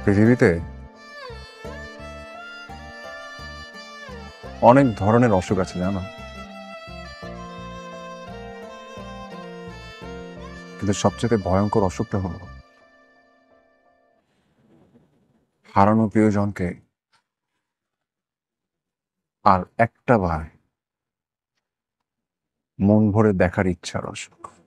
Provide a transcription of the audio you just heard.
পৃথিবীতে অনেক ধরনের অসুখ আছে জানো, কিন্তু সবচেয়ে ভয়ঙ্কর অসুখটা হলো হারানো প্রিয়জনকে আর একটা বার মন ভরে দেখার ইচ্ছার অসুখ।